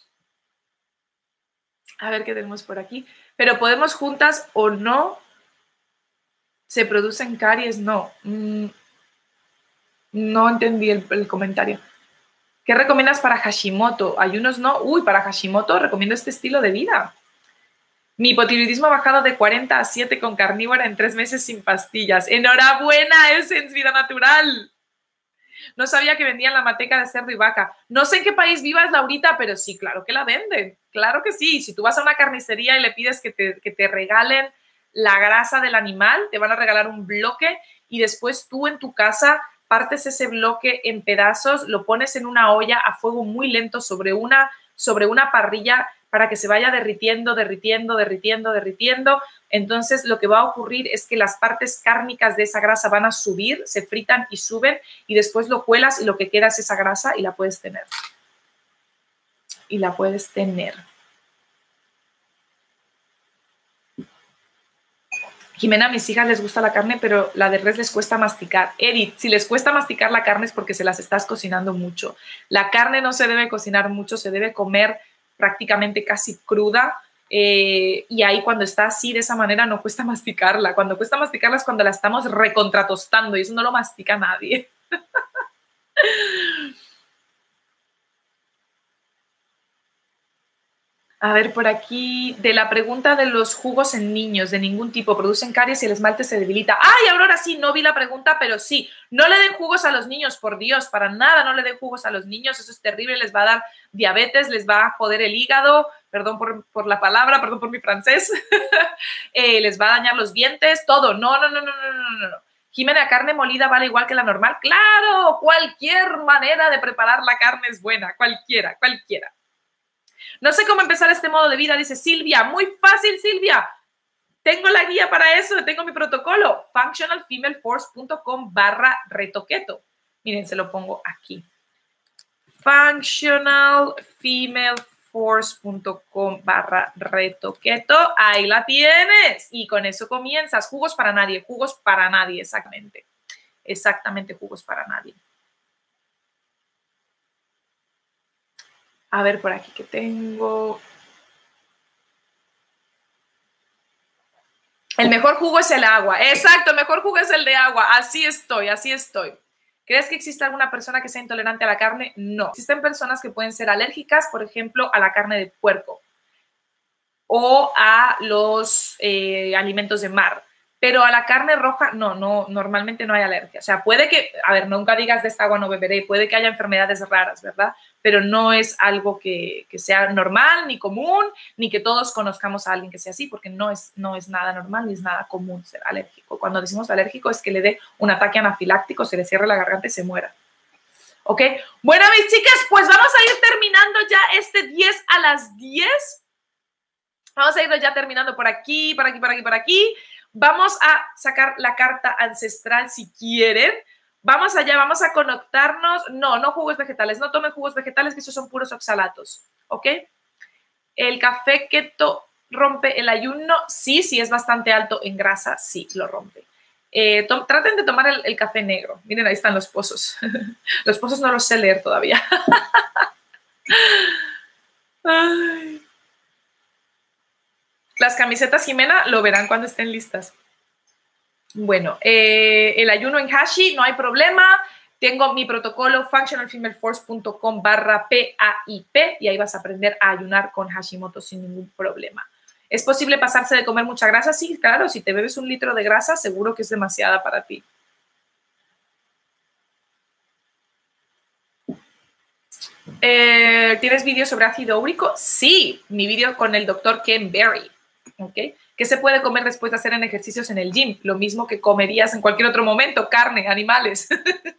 A ver qué tenemos por aquí. Pero podemos juntas o no. ¿Se producen caries? No. Mm, no entendí el, el comentario. ¿Qué recomiendas para Hashimoto? Ayunos no. Uy, para Hashimoto recomiendo este estilo de vida. Mi hipotiroidismo ha bajado de cuarenta a siete con carnívora en tres meses sin pastillas. ¡Enhorabuena, Essence Vida Natural! No sabía que vendían la manteca de cerdo y vaca. No sé en qué país vivas, Laurita, pero sí, claro que la venden. Claro que sí. Si tú vas a una carnicería y le pides que te, que te regalen la grasa del animal, te van a regalar un bloque y después tú en tu casa partes ese bloque en pedazos, lo pones en una olla a fuego muy lento sobre una, sobre una parrilla para que se vaya derritiendo, derritiendo, derritiendo, derritiendo. Entonces, lo que va a ocurrir es que las partes cárnicas de esa grasa van a subir, se fritan y suben, y después lo cuelas y lo que queda es esa grasa y la puedes tener. Y la puedes tener. Jimena, a mis hijas les gusta la carne, pero la de res les cuesta masticar. Edith, si les cuesta masticar la carne es porque se las estás cocinando mucho. La carne no se debe cocinar mucho, se debe comer prácticamente casi cruda, Eh, y ahí cuando está así, de esa manera, no cuesta masticarla. Cuando cuesta masticarla es cuando la estamos recontratostando y eso no lo mastica nadie. A ver, por aquí, de la pregunta de los jugos en niños, de ningún tipo, producen caries y el esmalte se debilita. ¡Ay, Aurora! Sí, no vi la pregunta, pero sí. No le den jugos a los niños, por Dios, para nada no le den jugos a los niños. Eso es terrible, les va a dar diabetes, les va a joder el hígado, perdón por, por la palabra, perdón por mi francés, eh, les va a dañar los dientes, todo. No, no, no, no, no, no, no. Jimena, ¿carne molida vale igual que la normal? ¡Claro! Cualquier manera de preparar la carne es buena, cualquiera, cualquiera. No sé cómo empezar este modo de vida, dice Silvia. Muy fácil, Silvia. Tengo la guía para eso, tengo mi protocolo. functional female force punto com barra reto keto. Miren, se lo pongo aquí. functional female force punto com barra reto keto. Ahí la tienes. Y con eso comienzas. Jugos para nadie, jugos para nadie, exactamente. Exactamente, jugos para nadie. A ver por aquí que tengo. El mejor jugo es el agua. Exacto, el mejor jugo es el de agua. Así estoy, así estoy. ¿Crees que existe alguna persona que sea intolerante a la carne? No. Existen personas que pueden ser alérgicas, por ejemplo, a la carne de puerco o a los eh, alimentos de mar. Pero a la carne roja, no, no, normalmente no hay alergia. O sea, puede que, a ver, nunca digas de esta agua no beberé, puede que haya enfermedades raras, ¿verdad? Pero no es algo que, que sea normal, ni común, ni que todos conozcamos a alguien que sea así, porque no es, no es nada normal ni es nada común ser alérgico. Cuando decimos alérgico es que le dé un ataque anafiláctico, se le cierre la garganta y se muera. ¿Ok? Bueno, mis chicas, pues vamos a ir terminando ya este diez a las diez. Vamos a ir ya terminando por aquí, por aquí, por aquí, por aquí. Vamos a sacar la carta ancestral si quieren. Vamos allá, vamos a conectarnos. No, no jugos vegetales, no tomen jugos vegetales, que esos son puros oxalatos, ¿ok? El café keto rompe el ayuno. Sí, sí, es bastante alto en grasa, sí, lo rompe. Eh, traten de tomar el, el café negro. Miren, ahí están los pozos. Los pozos no los sé leer todavía. Ay. Las camisetas, Jimena, lo verán cuando estén listas. Bueno, eh, el ayuno en Hashi, no hay problema. Tengo mi protocolo functional female force punto com barra P A I P y ahí vas a aprender a ayunar con Hashimoto sin ningún problema. ¿Es posible pasarse de comer mucha grasa? Sí, claro. Si te bebes un litro de grasa, seguro que es demasiada para ti. Eh, ¿Tienes vídeo sobre ácido úrico? Sí, mi vídeo con el doctor Ken Berry. ¿Okay? ¿Qué se puede comer después de hacer en ejercicios en el gym? Lo mismo que comerías en cualquier otro momento, carne, animales.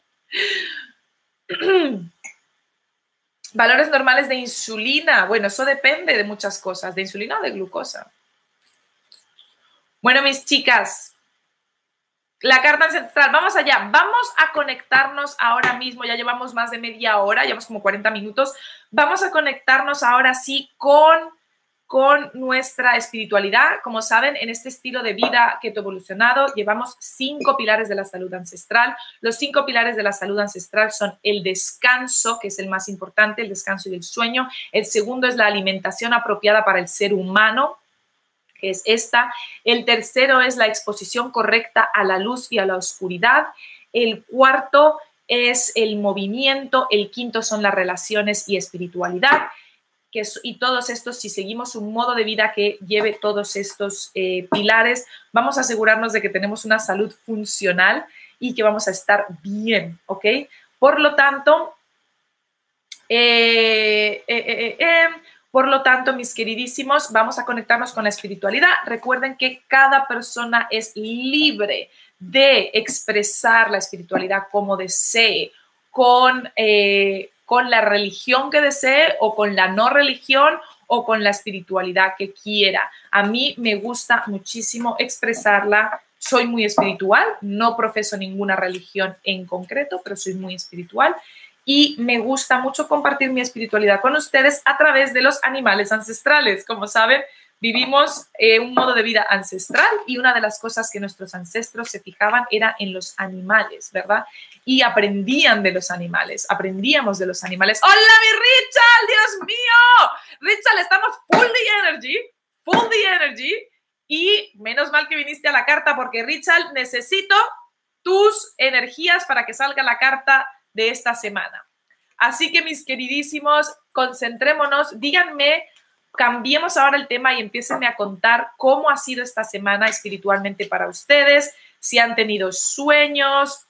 Valores normales de insulina. Bueno, eso depende de muchas cosas, de insulina o de glucosa. Bueno, mis chicas, la carta ancestral, vamos allá, vamos a conectarnos ahora mismo, ya llevamos más de media hora, llevamos como cuarenta minutos, vamos a conectarnos ahora sí con... con nuestra espiritualidad. Como saben, en este estilo de vida keto evolucionado llevamos cinco pilares de la salud ancestral. Los cinco pilares de la salud ancestral son el descanso, que es el más importante, el descanso y el sueño. El segundo es la alimentación apropiada para el ser humano, que es esta. El tercero es la exposición correcta a la luz y a la oscuridad. El cuarto es el movimiento. El quinto son las relaciones y espiritualidad. Que es, y todos estos, si seguimos un modo de vida que lleve todos estos eh, pilares, vamos a asegurarnos de que tenemos una salud funcional y que vamos a estar bien, ¿ok? Por lo tanto, eh, eh, eh, eh, por lo tanto, mis queridísimos, vamos a conectarnos con la espiritualidad. Recuerden que cada persona es libre de expresar la espiritualidad como desee, con... Eh, con la religión que desee o con la no religión o con la espiritualidad que quiera. A mí me gusta muchísimo expresarla. Soy muy espiritual, no profeso ninguna religión en concreto, pero soy muy espiritual y me gusta mucho compartir mi espiritualidad con ustedes a través de los animales ancestrales. Como saben, vivimos eh, un modo de vida ancestral y una de las cosas que nuestros ancestros se fijaban era en los animales, ¿verdad? Y aprendían de los animales, aprendíamos de los animales. ¡Hola, mi Richard! ¡Dios mío! Richard, estamos full de energy, full the energy. Y menos mal que viniste a la carta porque, Richard, necesito tus energías para que salga la carta de esta semana. Así que, mis queridísimos, concentrémonos. Díganme, cambiemos ahora el tema y empiécenme a contar cómo ha sido esta semana espiritualmente para ustedes, si han tenido sueños,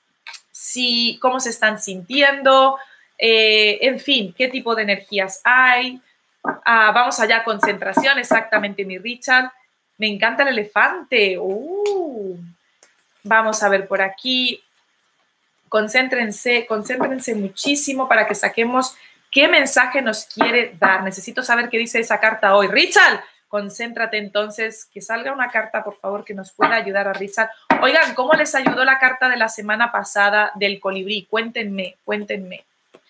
si, cómo se están sintiendo, eh, en fin, qué tipo de energías hay. Ah, vamos allá, concentración, exactamente, mi Richard. Me encanta el elefante. Uh, vamos a ver por aquí. Concéntrense, concéntrense muchísimo para que saquemos qué mensaje nos quiere dar. Necesito saber qué dice esa carta hoy. Richard, concéntrate entonces, que salga una carta, por favor, que nos pueda ayudar a Richard. Oigan, ¿cómo les ayudó la carta de la semana pasada del colibrí? Cuéntenme, cuéntenme.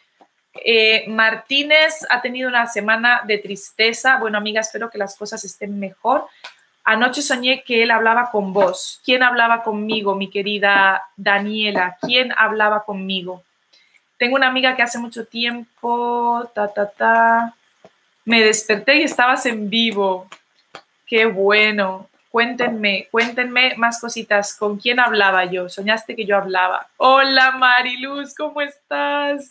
Eh, Martínez ha tenido una semana de tristeza. Bueno, amiga, espero que las cosas estén mejor. Anoche soñé que él hablaba con vos. ¿Quién hablaba conmigo, mi querida Daniela? ¿Quién hablaba conmigo? Tengo una amiga que hace mucho tiempo, ta, ta, ta, me desperté y estabas en vivo. Qué bueno. Cuéntenme, cuéntenme más cositas. ¿Con quién hablaba yo? Soñaste que yo hablaba. Hola, Mariluz, ¿cómo estás?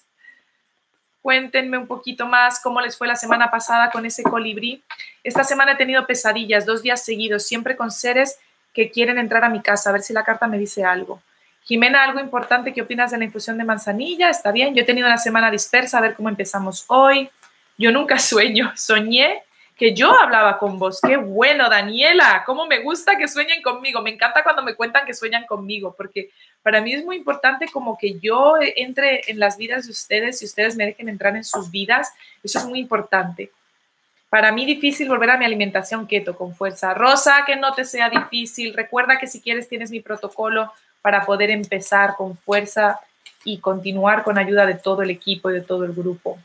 Cuéntenme un poquito más cómo les fue la semana pasada con ese colibrí. Esta semana he tenido pesadillas, dos días seguidos, siempre con seres que quieren entrar a mi casa. A ver si la carta me dice algo. Jimena, algo importante, ¿qué opinas de la infusión de manzanilla? Está bien, yo he tenido una semana dispersa, a ver cómo empezamos hoy. Yo nunca sueño, soñé que yo hablaba con vos. ¡Qué bueno, Daniela! Cómo me gusta que sueñen conmigo. Me encanta cuando me cuentan que sueñan conmigo, porque para mí es muy importante como que yo entre en las vidas de ustedes y ustedes me dejen entrar en sus vidas. Eso es muy importante. Para mí difícil volver a mi alimentación keto con fuerza. Rosa, que no te sea difícil. Recuerda que si quieres tienes mi protocolo para poder empezar con fuerza y continuar con ayuda de todo el equipo y de todo el grupo.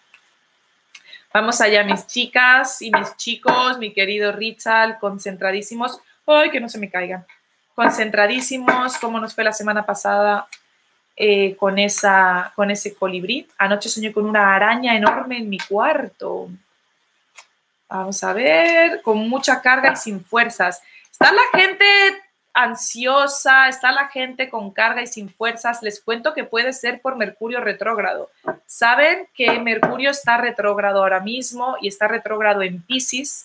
Vamos allá, mis chicas y mis chicos, mi querido Richard, concentradísimos. ¡Ay, que no se me caigan! Concentradísimos, ¿cómo nos fue la semana pasada eh, con, esa, con ese colibrí? Anoche soñé con una araña enorme en mi cuarto. Vamos a ver, con mucha carga y sin fuerzas. Está la gente ansiosa, está la gente con carga y sin fuerzas. Les cuento que puede ser por Mercurio retrógrado. Saben que Mercurio está retrógrado ahora mismo y está retrógrado en Piscis.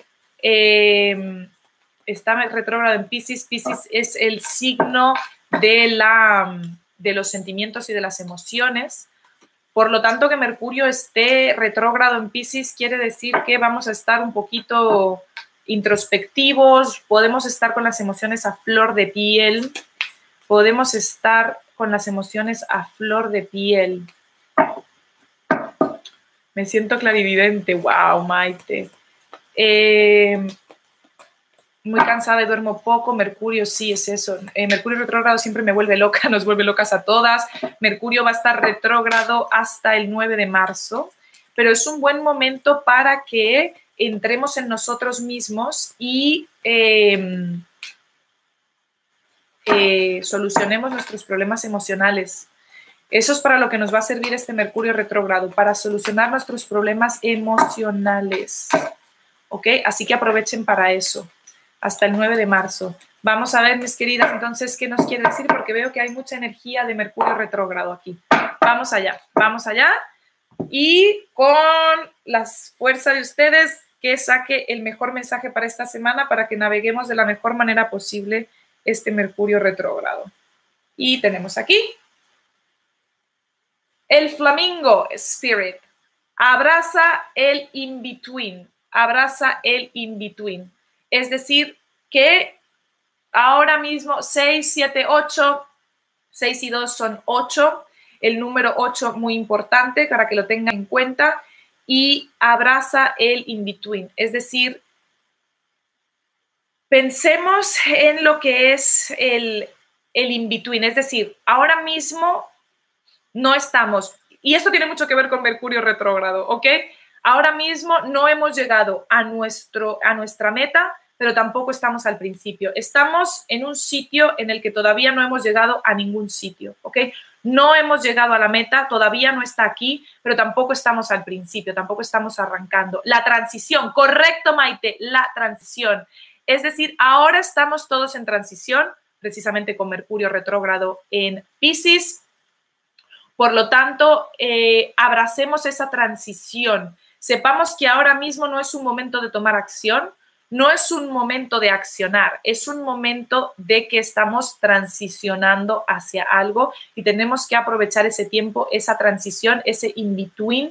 Eh, está retrógrado en Piscis. Piscis es el signo de, la, de los sentimientos y de las emociones. Por lo tanto, que Mercurio esté retrógrado en Piscis quiere decir que vamos a estar un poquito introspectivos, podemos estar con las emociones a flor de piel, podemos estar con las emociones a flor de piel. Me siento clarividente, wow, Maite. Eh, muy cansada y duermo poco. Mercurio, sí, es eso. Eh, Mercurio retrógrado siempre me vuelve loca, nos vuelve locas a todas. Mercurio va a estar retrógrado hasta el nueve de marzo, pero es un buen momento para que entremos en nosotros mismos y eh, eh, solucionemos nuestros problemas emocionales. Eso es para lo que nos va a servir este Mercurio retrógrado, para solucionar nuestros problemas emocionales. ¿Ok? Así que aprovechen para eso, hasta el nueve de marzo. Vamos a ver, mis queridas, entonces, ¿qué nos quiere decir? Porque veo que hay mucha energía de Mercurio retrógrado aquí. Vamos allá, vamos allá. Y con las fuerzas de ustedes, que saque el mejor mensaje para esta semana para que naveguemos de la mejor manera posible este Mercurio retrógrado. Y tenemos aquí el Flamingo Spirit. Abraza el in-between. Abraza el in-between. Es decir, que ahora mismo seis, siete, ocho, seis y dos son ocho. El número ocho muy importante para que lo tengan en cuenta. Y abraza el in-between, es decir, pensemos en lo que es el, el in-between, es decir, ahora mismo no estamos, y esto tiene mucho que ver con Mercurio retrógrado, ¿ok? Ahora mismo no hemos llegado a, nuestro, a nuestra meta, pero tampoco estamos al principio. Estamos en un sitio en el que todavía no hemos llegado a ningún sitio, ¿ok? No hemos llegado a la meta, todavía no está aquí, pero tampoco estamos al principio, tampoco estamos arrancando. La transición, correcto, Maite, la transición. Es decir, ahora estamos todos en transición, precisamente con Mercurio retrógrado en Piscis. Por lo tanto, eh, abracemos esa transición. Sepamos que ahora mismo no es un momento de tomar acción, no es un momento de accionar, es un momento de que estamos transicionando hacia algo y tenemos que aprovechar ese tiempo, esa transición, ese in-between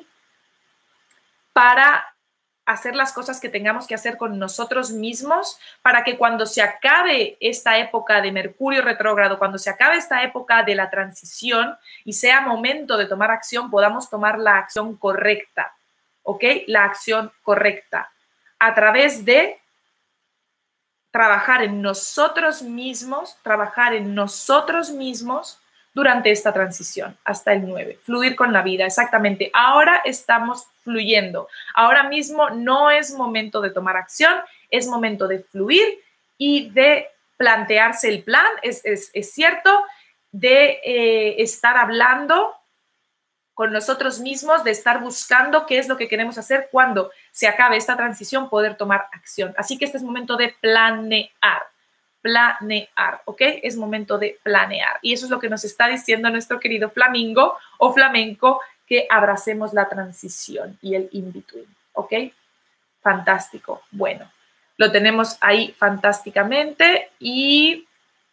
para hacer las cosas que tengamos que hacer con nosotros mismos para que cuando se acabe esta época de Mercurio retrógrado, cuando se acabe esta época de la transición y sea momento de tomar acción, podamos tomar la acción correcta, ¿ok? La acción correcta a través de trabajar en nosotros mismos, trabajar en nosotros mismos durante esta transición hasta el nueve. Fluir con la vida, exactamente. Ahora estamos fluyendo. Ahora mismo no es momento de tomar acción, es momento de fluir y de plantearse el plan, es, es, es cierto, de eh, estar hablando con nosotros mismos, de estar buscando qué es lo que queremos hacer cuando se acabe esta transición, poder tomar acción. Así que este es momento de planear, planear, ¿ok? Es momento de planear. Y eso es lo que nos está diciendo nuestro querido flamingo o flamenco, que abracemos la transición y el in-between, ¿ok? Fantástico. Bueno, lo tenemos ahí fantásticamente y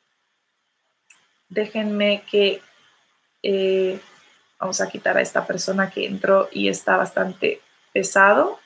déjenme que... Eh, Vamos a quitar a esta persona que entró y está bastante pesado.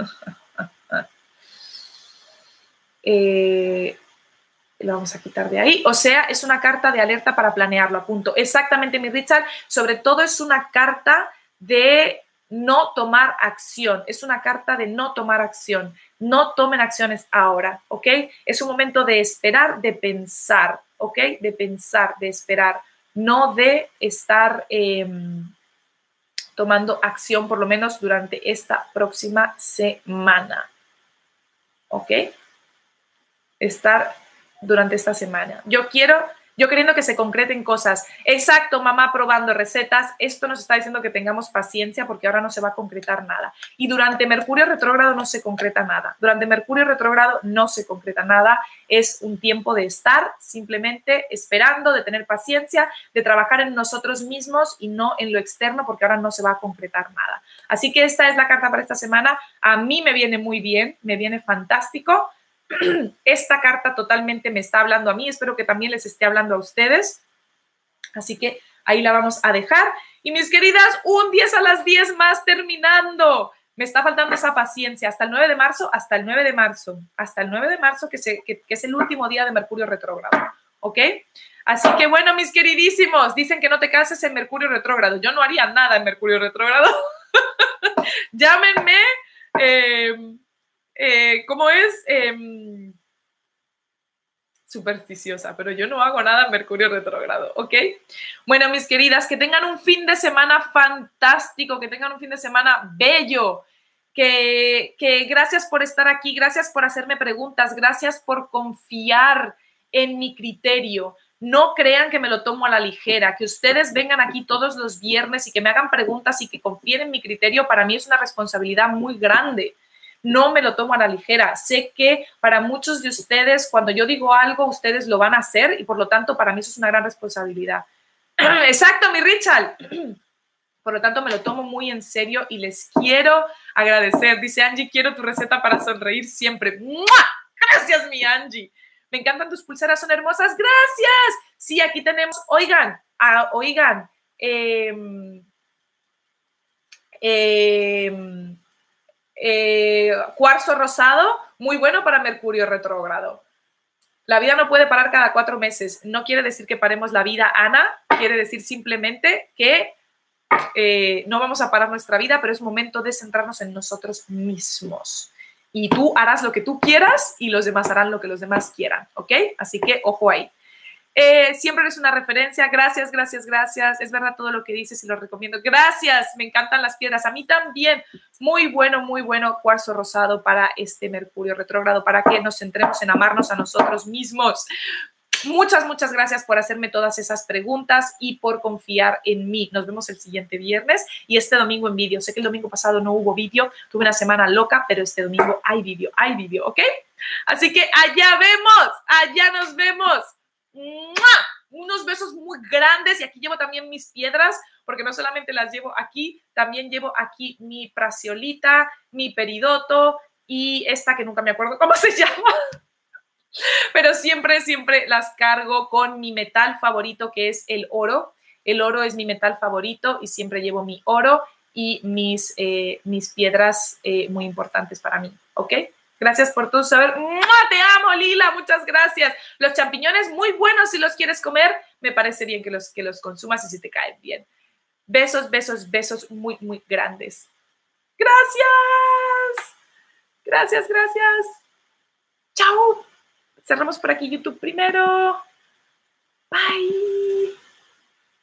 eh, lo vamos a quitar de ahí. O sea, es una carta de alerta para planearlo, apunto. Exactamente, mi Richard. Sobre todo es una carta de no tomar acción. Es una carta de no tomar acción. No tomen acciones ahora, ¿ok? Es un momento de esperar, de pensar, ¿ok? De pensar, de esperar. No de estar eh, tomando acción, por lo menos durante esta próxima semana. ¿Ok? Estar durante esta semana. Yo quiero, yo queriendo que se concreten cosas. Exacto, mamá probando recetas. Esto nos está diciendo que tengamos paciencia porque ahora no se va a concretar nada. Y durante Mercurio retrógrado no se concreta nada. Durante Mercurio retrógrado no se concreta nada. Es un tiempo de estar simplemente esperando, de tener paciencia, de trabajar en nosotros mismos y no en lo externo porque ahora no se va a concretar nada. Así que esta es la carta para esta semana. A mí me viene muy bien, me viene fantástico. Esta carta totalmente me está hablando a mí, espero que también les esté hablando a ustedes, así que ahí la vamos a dejar. Y mis queridas, un diez a las diez más terminando. Me está faltando esa paciencia hasta el nueve de marzo, hasta el nueve de marzo, hasta el nueve de marzo que, se, que, que es el último día de Mercurio retrógrado, ¿ok? Así que bueno, mis queridísimos, dicen que no te cases en Mercurio retrógrado. Yo no haría nada en Mercurio retrógrado. Llámenme. Eh, Eh, ¿Cómo es? Eh, supersticiosa, pero yo no hago nada en Mercurio retrógrado, ¿ok? Bueno, mis queridas, que tengan un fin de semana fantástico, que tengan un fin de semana bello, que, que gracias por estar aquí, gracias por hacerme preguntas, gracias por confiar en mi criterio. No crean que me lo tomo a la ligera, que ustedes vengan aquí todos los viernes y que me hagan preguntas y que confíen en mi criterio, para mí es una responsabilidad muy grande. No me lo tomo a la ligera. Sé que para muchos de ustedes, cuando yo digo algo, ustedes lo van a hacer y por lo tanto para mí eso es una gran responsabilidad. Exacto, mi Richard. Por lo tanto, me lo tomo muy en serio y les quiero agradecer. Dice Angie, quiero tu receta para sonreír siempre. ¡Mua! Gracias, mi Angie. Me encantan tus pulseras, son hermosas. Gracias. Sí, aquí tenemos, oigan, uh, oigan, eh, eh, Eh, cuarzo rosado, muy bueno para Mercurio retrógrado. La vida no puede parar cada cuatro meses. No quiere decir que paremos la vida, Ana. Quiere decir simplemente que eh, no vamos a parar nuestra vida, pero es momento de centrarnos en nosotros mismos. Y tú harás lo que tú quieras y los demás harán lo que los demás quieran, ¿ok? Así que ojo ahí. Eh, siempre eres una referencia. Gracias, gracias, gracias. Es verdad todo lo que dices y lo recomiendo. Gracias, me encantan las piedras. A mí también. Muy bueno, muy bueno cuarzo rosado para este Mercurio retrógrado, para que nos centremos en amarnos a nosotros mismos. Muchas, muchas gracias por hacerme todas esas preguntas y por confiar en mí. Nos vemos el siguiente viernes y este domingo en vídeo. Sé que el domingo pasado no hubo vídeo, tuve una semana loca, pero este domingo hay vídeo, hay vídeo, ¿ok? Así que allá vemos, allá nos vemos. ¡Mua! Unos besos muy grandes y aquí llevo también mis piedras, porque no solamente las llevo aquí, también llevo aquí mi praciolita, mi peridoto y esta que nunca me acuerdo cómo se llama. Pero siempre, siempre las cargo con mi metal favorito, que es el oro. El oro es mi metal favorito y siempre llevo mi oro y mis, eh, mis piedras eh, muy importantes para mí, ¿ok? Gracias por tu saber. ¡Mua! Te amo, Lila. Muchas gracias. Los champiñones muy buenos si los quieres comer. Me parece bien que los, que los consumas y si te caen bien. Besos, besos, besos muy, muy grandes. Gracias. Gracias, gracias. Chao. Cerramos por aquí YouTube primero. Bye.